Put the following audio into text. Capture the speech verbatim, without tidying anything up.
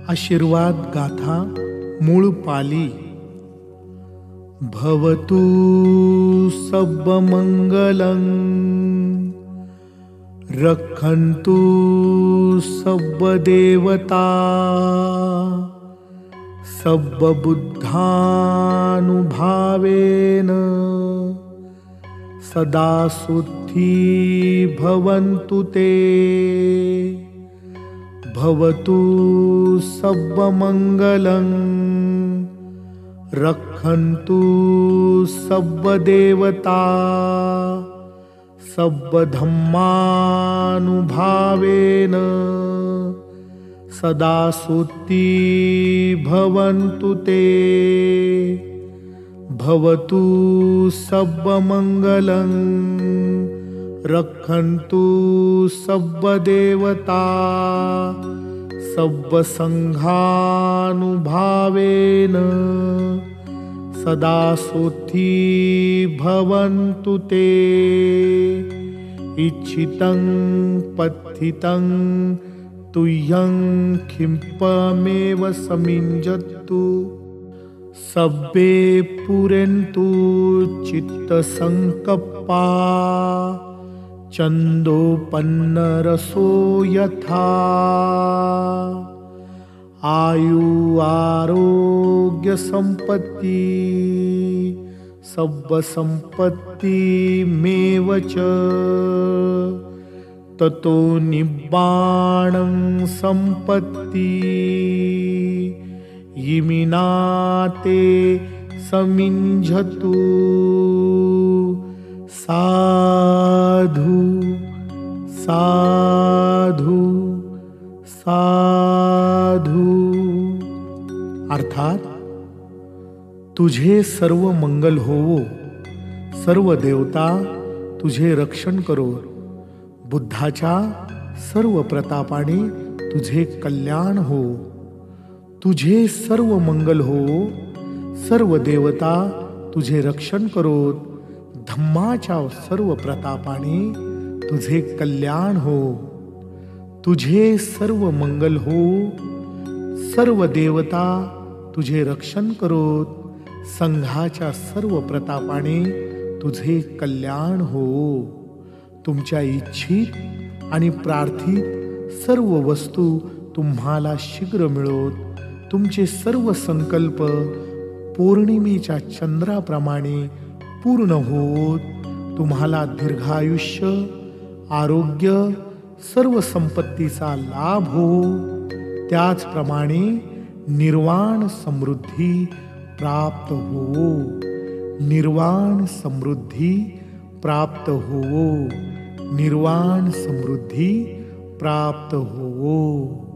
आशीर्वाद गाथा मूळ पाली। भवतु सब्बमंगलं रक्षन्तु सब्बदेवता सब्बबुद्धानुभावेन सदा सुखी भवन्तु ते। भवतु सब्बमंगलं रक्षन्तु सब्बदेवता सब्बधम्मानुभावेन सदा सुखी भवन्तु ते। भवतु सब्बमंगलं रक्षन्तु सब्बदेवता सब्बसंघानुभावेन सदा सुखी भवन्तु ते। इच्छितं पथितं तुह्यं खिंपमेव समिञ्जतु सब्बे पुरन्तु चित्तसंकप्पा चन्दोपन्नरसो यथा। आयु आरोग्य संपत्ति सब्ब संपत्तिमेव च। ततो निब्बाणं संपत्ति इमिनाते समिञ्जतु। साधु साधु साधु। अर्थात तुझे सर्व मंगल होवो, सर्व देवता तुझे रक्षण करो, बुद्धाच्या सर्व प्रतापाने तुझे कल्याण हो। तुझे सर्व मंगल हो, सर्व देवता तुझे रक्षण करोत, धम्माच्या सर्व प्रतापाने तुझे कल्याण हो। तुझे सर्व मंगल हो, सर्व देवता तुझे रक्षण करोत, संघाच्या सर्व प्रतापाने तुझे कल्याण हो। तुमच्या इच्छित आणि प्रार्थित सर्व वस्तू तुम्हाला शीघ्र मिळोत। तुमचे सर्व संकल्प पौर्णिमेच्या चंद्राप्रमाणे पूर्ण होत। तुम्हाला दीर्घायुष्य, आरोग्य, सर्व संपत्तीचा लाभ हो। त्याचप्रमाणे निर्वाण समृद्धी प्राप्त हो। निर्वाण समृद्धी प्राप्त हो। निर्वाण समृद्धी प्राप्त हो।